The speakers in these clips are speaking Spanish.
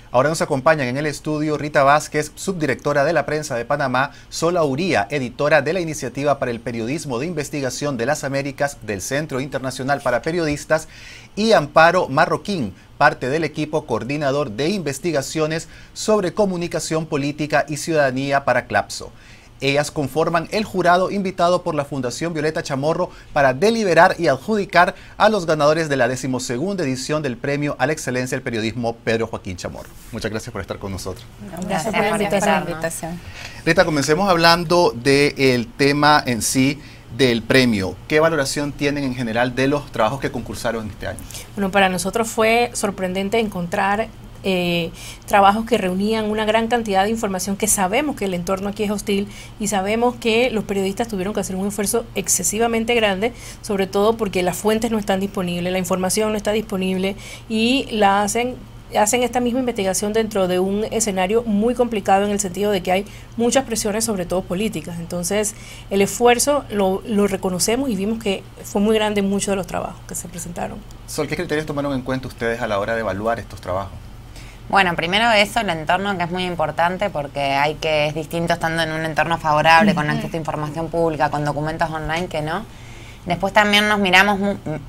Ahora nos acompañan en el estudio Rita Vázquez, subdirectora de la prensa de Panamá, Sola Uría, editora de la Iniciativa para el Periodismo de Investigación de las Américas del Centro Internacional para Periodistas, y Amparo Marroquín, parte del equipo coordinador de investigaciones sobre comunicación política y ciudadanía para CLAPSO. Ellas conforman el jurado invitado por la Fundación Violeta Chamorro para deliberar y adjudicar a los ganadores de la 12ª edición del Premio a la Excelencia del Periodismo Pedro Joaquín Chamorro. Muchas gracias por estar con nosotros. Gracias por la invitación. Rita, comencemos hablando del tema en sí del premio. ¿Qué valoración tienen en general de los trabajos que concursaron este año? Bueno, para nosotros fue sorprendente encontrar trabajos que reunían una gran cantidad de información, que sabemos que el entorno aquí es hostil y sabemos que los periodistas tuvieron que hacer un esfuerzo excesivamente grande, sobre todo porque las fuentes no están disponibles, la información no está disponible y la hacen esta misma investigación dentro de un escenario muy complicado, en el sentido de que hay muchas presiones, sobre todo políticas. Entonces el esfuerzo lo reconocemos y vimos que fue muy grande en muchos de los trabajos que se presentaron. Sol, ¿qué criterios tomaron en cuenta ustedes a la hora de evaluar estos trabajos? Bueno, primero eso, el entorno, que es muy importante, porque es distinto estando en un entorno favorable, con acceso a información pública, con documentos online, que no. Después también miramos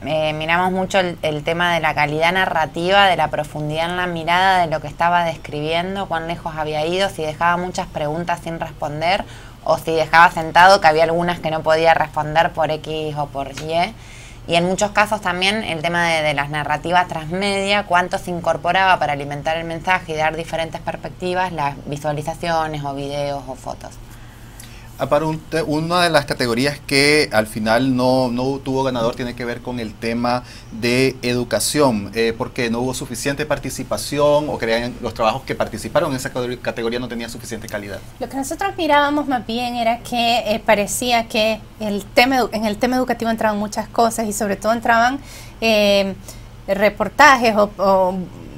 mucho el tema de la calidad narrativa, de la profundidad en la mirada de lo que estaba describiendo, cuán lejos había ido, si dejaba muchas preguntas sin responder, o si dejaba sentado que había algunas que no podía responder por X o por Y. Y en muchos casos también el tema de las narrativas transmedia, cuánto se incorporaba para alimentar el mensaje y dar diferentes perspectivas, las visualizaciones o videos o fotos. Para una de las categorías que al final no tuvo ganador tiene que ver con el tema de educación, porque no hubo suficiente participación, o creían los trabajos que participaron en esa categoría no tenían suficiente calidad. Lo que nosotros mirábamos más bien era que parecía que en el tema educativo entraban muchas cosas, y sobre todo entraban reportajes o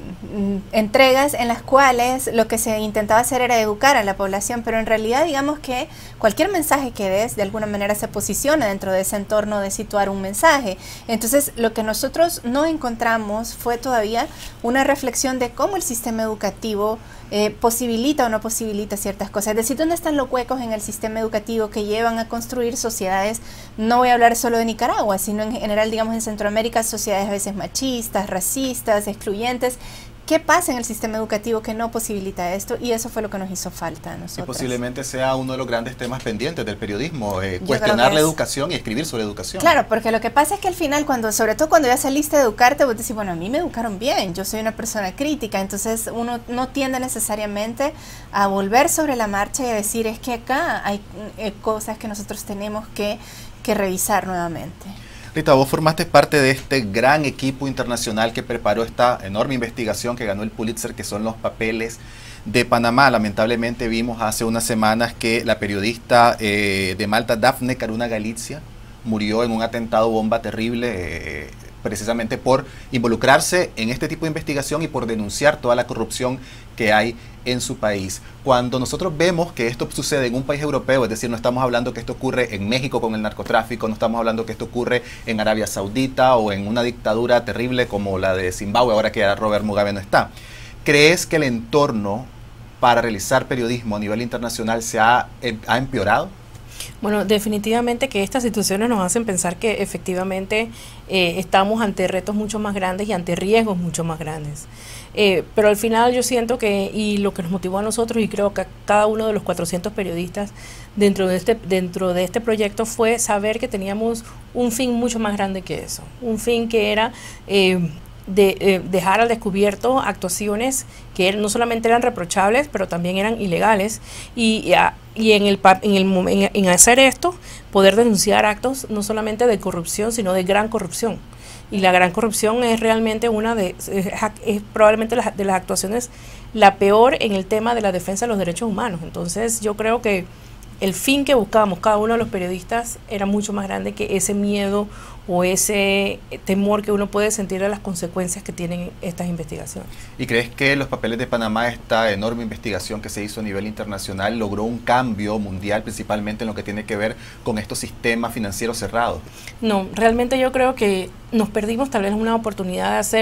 entregas en las cuales lo que se intentaba hacer era educar a la población, pero en realidad digamos que cualquier mensaje que des de alguna manera se posiciona dentro de ese entorno de situar un mensaje. Entonces lo que nosotros no encontramos fue todavía una reflexión de cómo el sistema educativo posibilita o no posibilita ciertas cosas, es decir, dónde están los huecos en el sistema educativo que llevan a construir sociedades, no voy a hablar solo de Nicaragua, sino en general, digamos, en Centroamérica, sociedades a veces machistas, racistas, excluyentes. ¿Qué pasa en el sistema educativo que no posibilita esto? Y eso fue lo que nos hizo falta a nosotros. Y posiblemente sea uno de los grandes temas pendientes del periodismo, cuestionar la educación y escribir sobre educación. Claro, porque lo que pasa es que al final, sobre todo cuando ya saliste a educarte, vos decís, bueno, a mí me educaron bien, yo soy una persona crítica, entonces uno no tiende necesariamente a volver sobre la marcha y a decir, es que acá hay cosas que nosotros tenemos que revisar nuevamente. Rita, vos formaste parte de este gran equipo internacional que preparó esta enorme investigación que ganó el Pulitzer, que son los papeles de Panamá. Lamentablemente vimos hace unas semanas que la periodista de Malta, Daphne Caruana Galizia, murió en un atentado bomba terrible, precisamente por involucrarse en este tipo de investigación y por denunciar toda la corrupción que hay en su país. Cuando nosotros vemos que esto sucede en un país europeo, es decir, no estamos hablando que esto ocurre en México con el narcotráfico, no estamos hablando que esto ocurre en Arabia Saudita o en una dictadura terrible como la de Zimbabue, ahora que Robert Mugabe no está. ¿Crees que el entorno para realizar periodismo a nivel internacional se ha empeorado? Bueno, definitivamente que estas situaciones nos hacen pensar que efectivamente estamos ante retos mucho más grandes y ante riesgos mucho más grandes. Pero al final yo siento que, y lo que nos motivó a nosotros, y creo que a cada uno de los 400 periodistas dentro de este proyecto, fue saber que teníamos un fin mucho más grande que eso. Un fin que era dejar al descubierto actuaciones que no solamente eran reprochables, pero también eran ilegales, y en hacer esto, poder denunciar actos no solamente de corrupción, sino de gran corrupción. Y la gran corrupción es realmente es probablemente de las actuaciones la peor en el tema de la defensa de los derechos humanos. Entonces yo creo que el fin que buscábamos cada uno de los periodistas era mucho más grande que ese miedo o ese temor que uno puede sentir de las consecuencias que tienen estas investigaciones. ¿Y crees que los papeles de Panamá, esta enorme investigación que se hizo a nivel internacional, logró un cambio mundial, principalmente en lo que tiene que ver con estos sistemas financieros cerrados? No, realmente yo creo que nos perdimos tal vez una oportunidad de hacer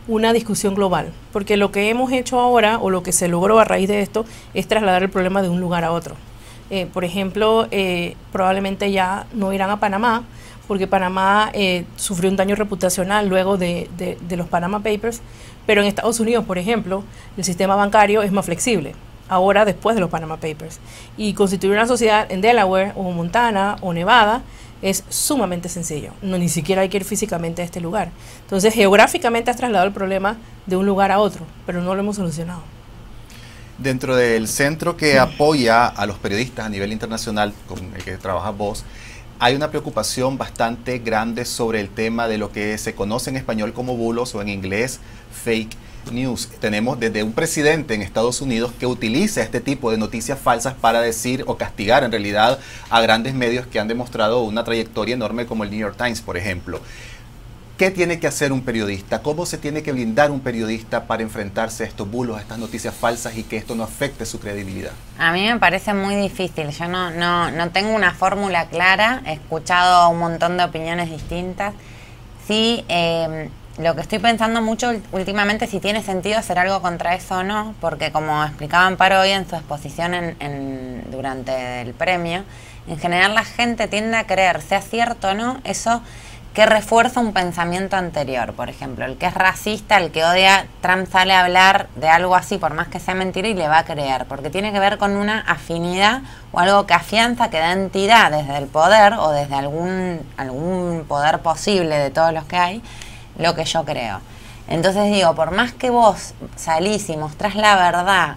una discusión global, porque lo que hemos hecho ahora o lo que se logró a raíz de esto es trasladar el problema de un lugar a otro. Por ejemplo, probablemente ya no irán a Panamá, porque Panamá sufrió un daño reputacional luego de los Panama Papers, pero en Estados Unidos, por ejemplo, el sistema bancario es más flexible, ahora después de los Panama Papers. Y constituir una sociedad en Delaware o Montana o Nevada es sumamente sencillo, no ni siquiera hay que ir físicamente a este lugar. Entonces, geográficamente has trasladado el problema de un lugar a otro, pero no lo hemos solucionado. Dentro del centro que apoya a los periodistas a nivel internacional, con el que trabajas vos, hay una preocupación bastante grande sobre el tema de lo que se conoce en español como bulos o en inglés fake news. Tenemos desde un presidente en Estados Unidos que utiliza este tipo de noticias falsas para decir o castigar en realidad a grandes medios que han demostrado una trayectoria enorme como el New York Times, por ejemplo. ¿Qué tiene que hacer un periodista? ¿Cómo se tiene que blindar un periodista para enfrentarse a estos bulos, a estas noticias falsas y que esto no afecte su credibilidad? A mí me parece muy difícil. Yo no tengo una fórmula clara. He escuchado un montón de opiniones distintas. Sí, lo que estoy pensando mucho últimamente es si tiene sentido hacer algo contra eso o no, porque como explicaba Amparo hoy en su exposición durante el premio, en general la gente tiende a creer, sea cierto o no, eso que refuerza un pensamiento anterior. Por ejemplo, el que es racista, el que odia, Trump sale a hablar de algo así, por más que sea mentira, y le va a creer, porque tiene que ver con una afinidad o algo que afianza, que da entidad desde el poder o desde algún poder posible de todos los que hay, lo que yo creo. Entonces digo, por más que vos salís y mostrás la verdad,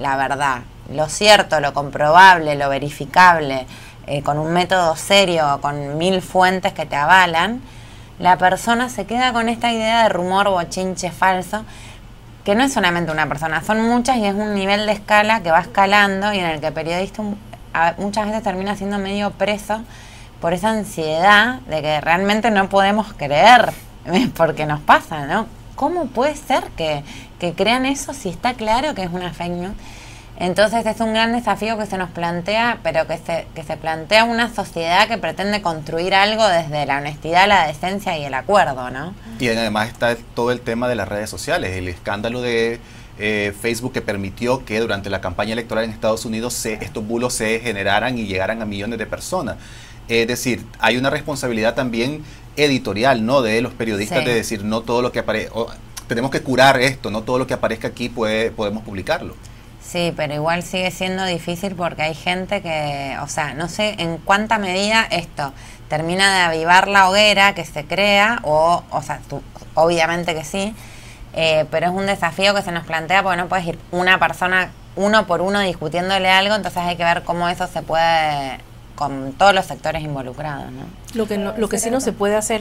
lo cierto, lo comprobable, lo verificable, con un método serio, con 1000 fuentes que te avalan, la persona se queda con esta idea de rumor, bochinche falso, que no es solamente una persona, son muchas y es un nivel de escala que va escalando y en el que el periodista muchas veces termina siendo medio preso por esa ansiedad de que realmente no podemos creer, porque nos pasa, ¿no? ¿Cómo puede ser que crean eso si está claro que es una fake news? Entonces es un gran desafío que se nos plantea, pero que se plantea una sociedad que pretende construir algo desde la honestidad, la decencia y el acuerdo, ¿no? Y además está todo el tema de las redes sociales, el escándalo de Facebook que permitió que durante la campaña electoral en Estados Unidos estos bulos se generaran y llegaran a millones de personas. Es decir, hay una responsabilidad también editorial, ¿no?, de los periodistas, sí, de decir, no todo lo que aparece, tenemos que curar esto, no todo lo que aparezca aquí podemos publicarlo. Sí, pero igual sigue siendo difícil porque hay gente que, o sea, no sé en cuánta medida esto termina de avivar la hoguera que se crea, o sea, obviamente que sí, pero es un desafío que se nos plantea porque no puedes ir una persona uno por uno discutiéndole algo, entonces hay que ver cómo eso se puede con todos los sectores involucrados, ¿no? Lo que sí no se puede hacer,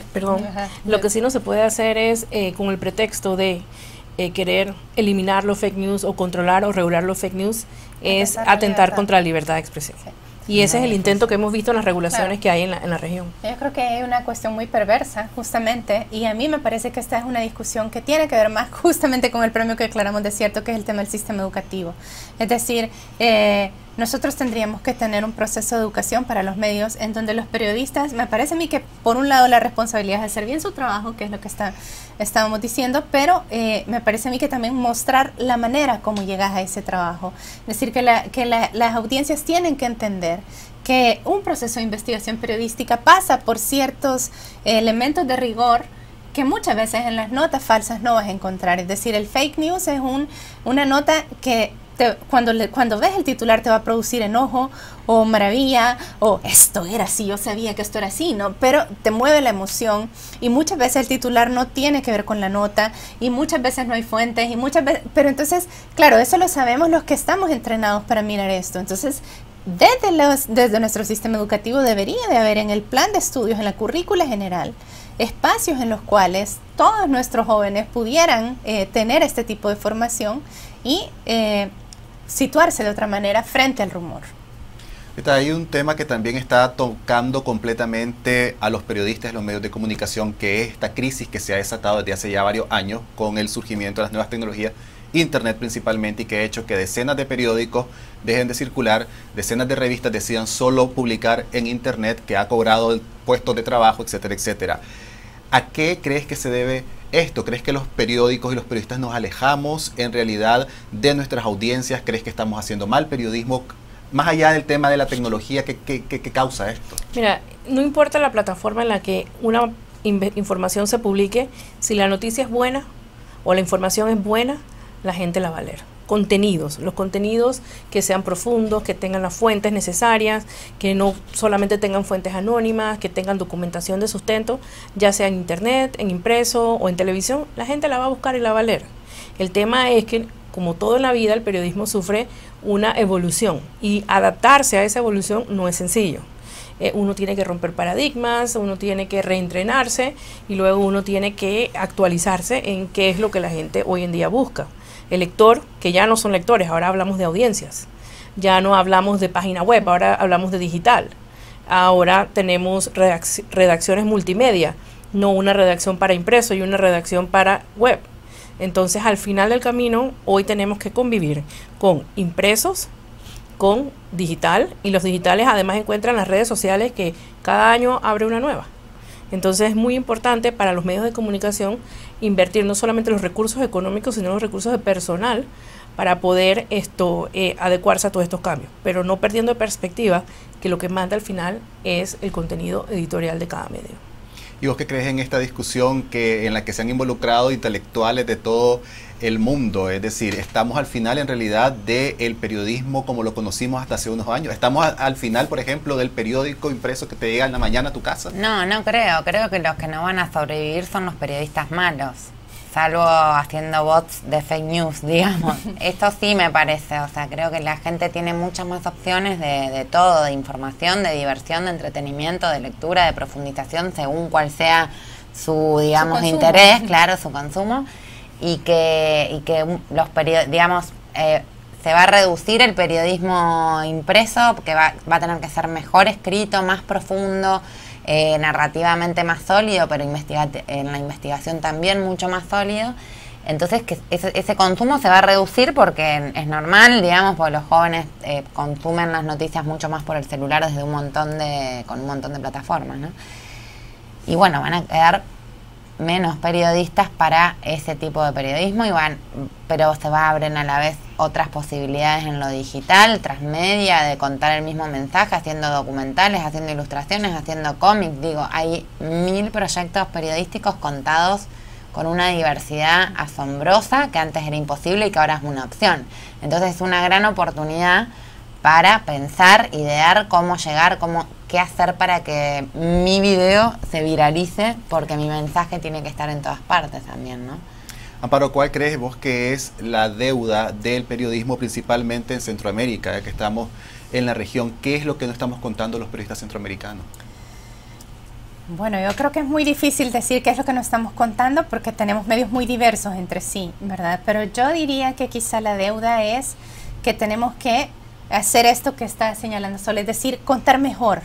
lo que sí no se puede hacer es con el pretexto de querer eliminar los fake news o controlar o regular los fake news, es atentar contra la libertad de expresión. Sí. Y ese es el intento que hemos visto en las regulaciones que hay en la región. Yo creo que hay una cuestión muy perversa, justamente, y a mí me parece que esta es una discusión que tiene que ver más justamente con el premio que declaramos desierto, que es el tema del sistema educativo. Es decir, nosotros tendríamos que tener un proceso de educación para los medios en donde los periodistas, me parece a mí que por un lado la responsabilidad es hacer bien su trabajo, que es lo que estábamos diciendo, pero me parece a mí que también mostrar la manera como llegas a ese trabajo. Es decir, que las audiencias tienen que entender que un proceso de investigación periodística pasa por ciertos elementos de rigor que muchas veces en las notas falsas no vas a encontrar. Es decir, el fake news es una nota que cuando ves el titular te va a producir enojo o maravilla o esto era así, yo sabía que esto era así, ¿no? Pero te mueve la emoción y muchas veces el titular no tiene que ver con la nota y muchas veces no hay fuentes y muchas veces, pero entonces, claro, eso lo sabemos los que estamos entrenados para mirar esto. Entonces, desde nuestro sistema educativo debería de haber en el plan de estudios, en la currícula general, espacios en los cuales todos nuestros jóvenes pudieran tener este tipo de formación y situarse de otra manera frente al rumor. Hay un tema que también está tocando completamente a los periodistas y los medios de comunicación, que es esta crisis que se ha desatado desde hace ya varios años con el surgimiento de las nuevas tecnologías, Internet principalmente, y que ha hecho que decenas de periódicos dejen de circular, decenas de revistas decidan solo publicar en Internet, que ha cobrado puestos de trabajo, etcétera, etcétera. ¿A qué crees que se debe esto? ¿Crees que los periódicos y los periodistas nos alejamos en realidad de nuestras audiencias? ¿Crees que estamos haciendo mal periodismo? Más allá del tema de la tecnología, ¿qué causa esto? Mira, no importa la plataforma en la que una información se publique, si la noticia es buena o la información es buena, la gente la va a leer. Contenidos, los contenidos que sean profundos, que tengan las fuentes necesarias, que no solamente tengan fuentes anónimas, que tengan documentación de sustento, ya sea en internet, en impreso o en televisión, la gente la va a buscar y la va a leer. El tema es que, como todo en la vida, el periodismo sufre una evolución y adaptarse a esa evolución no es sencillo. Uno tiene que romper paradigmas, uno tiene que reentrenarse y luego uno tiene que actualizarse en qué es lo que la gente hoy en día busca. El lector, que ya no son lectores, ahora hablamos de audiencias, ya no hablamos de página web, ahora hablamos de digital, ahora tenemos redacciones multimedia, no una redacción para impreso y una redacción para web. Entonces, al final del camino, hoy tenemos que convivir con impresos, con digital, y los digitales además encuentran las redes sociales que cada año abre una nueva. Entonces es muy importante para los medios de comunicación invertir no solamente los recursos económicos, sino los recursos de personal para poder adecuarse a todos estos cambios, pero no perdiendo de perspectiva que lo que manda al final es el contenido editorial de cada medio. ¿Y vos qué crees en esta discusión en la que se han involucrado intelectuales de todo el mundo? Es decir, ¿estamos al final en realidad del periodismo como lo conocimos hasta hace unos años? ¿Estamos al final, por ejemplo, del periódico impreso que te llega en la mañana a tu casa? No, no creo. Creo que los que no van a sobrevivir son los periodistas malos. Salvo haciendo bots de fake news, digamos. Esto sí me parece, o sea, creo que la gente tiene muchas más opciones de todo, de información, de diversión, de entretenimiento, de lectura, de profundización, según cuál sea su, digamos, interés, claro, su consumo, y que los digamos, se va a reducir el periodismo impreso, porque va a tener que ser mejor escrito, más profundo, narrativamente más sólido, pero en la investigación también mucho más sólido. Entonces que ese consumo se va a reducir porque es normal, digamos, porque los jóvenes consumen las noticias mucho más por el celular desde con un montón de plataformas, ¿no? Y bueno, van a quedar menos periodistas para ese tipo de periodismo, pero se abren a la vez otras posibilidades en lo digital, transmedia, de contar el mismo mensaje, haciendo documentales, haciendo ilustraciones, haciendo cómics. Digo, hay 1000 proyectos periodísticos contados con una diversidad asombrosa que antes era imposible y que ahora es una opción. Entonces es una gran oportunidad para pensar, idear cómo llegar, qué hacer para que mi video se viralice, porque mi mensaje tiene que estar en todas partes también, ¿no? Amparo, ¿cuál crees vos que es la deuda del periodismo, principalmente en Centroamérica, ya que estamos en la región? ¿Qué es lo que no estamos contando los periodistas centroamericanos? Bueno, yo creo que es muy difícil decir qué es lo que nos estamos contando porque tenemos medios muy diversos entre sí, ¿verdad? Pero yo diría que quizá la deuda es que tenemos que hacer esto que está señalando Sol, es decir, contar mejor.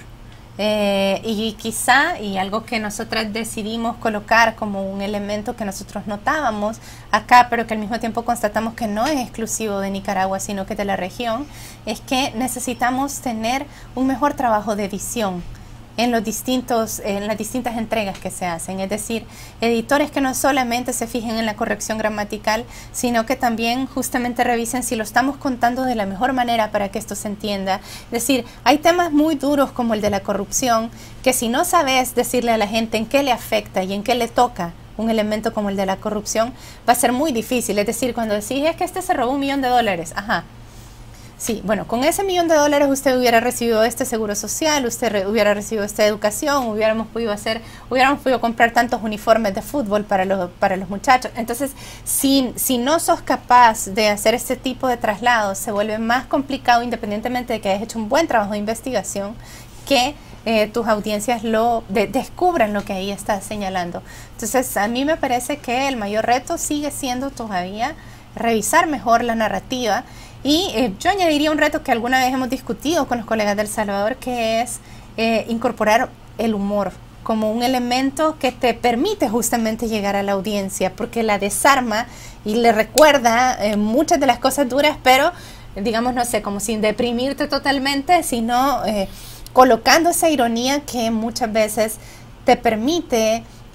Y quizá, y algo que nosotras decidimos colocar como un elemento que nosotros notábamos acá, pero que al mismo tiempo constatamos que no es exclusivo de Nicaragua, sino que de la región, es que necesitamos tener un mejor trabajo de edición en las distintas entregas que se hacen, es decir, editores que no solamente se fijen en la corrección gramatical, sino que también justamente revisen si lo estamos contando de la mejor manera para que esto se entienda. Es decir, hay temas muy duros como el de la corrupción, que si no sabes decirle a la gente en qué le afecta y en qué le toca un elemento como el de la corrupción, va a ser muy difícil. Es decir, cuando decís, es que este se robó $1 millón, ajá. Sí, bueno, con ese $1 millón usted hubiera recibido este seguro social, usted hubiera recibido esta educación, hubiéramos podido comprar tantos uniformes de fútbol para los muchachos. Entonces, si no sos capaz de hacer este tipo de traslados, se vuelve más complicado, independientemente de que hayas hecho un buen trabajo de investigación, que tus audiencias descubran lo que ahí estás señalando. Entonces, a mí me parece que el mayor reto sigue siendo todavía revisar mejor la narrativa. Y yo añadiría un reto que alguna vez hemos discutido con los colegas de El Salvador, que es incorporar el humor como un elemento que te permite justamente llegar a la audiencia, porque la desarma y le recuerda muchas de las cosas duras, pero digamos, no sé, como sin deprimirte totalmente, sino colocando esa ironía que muchas veces te permite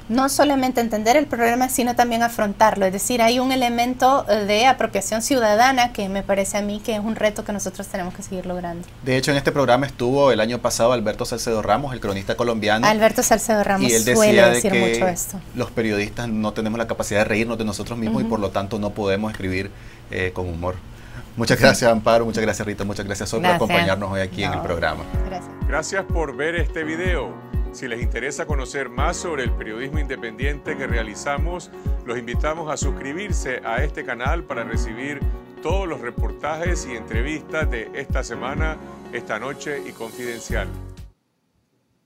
no solamente entender el problema, sino también afrontarlo. Es decir, hay un elemento de apropiación ciudadana que me parece a mí que es un reto que nosotros tenemos que seguir logrando. De hecho, en este programa estuvo el año pasado Alberto Salcedo Ramos, el cronista colombiano. Alberto Salcedo Ramos y él suele decía decir de que mucho esto. los periodistas no tenemos la capacidad de reírnos de nosotros mismos y por lo tanto no podemos escribir con humor. Muchas gracias, Amparo, muchas gracias, Rita, muchas gracias, Sol, por acompañarnos hoy aquí en el programa. Gracias. Gracias por ver este video. Si les interesa conocer más sobre el periodismo independiente que realizamos, los invitamos a suscribirse a este canal para recibir todos los reportajes y entrevistas de esta semana, esta noche y Confidencial.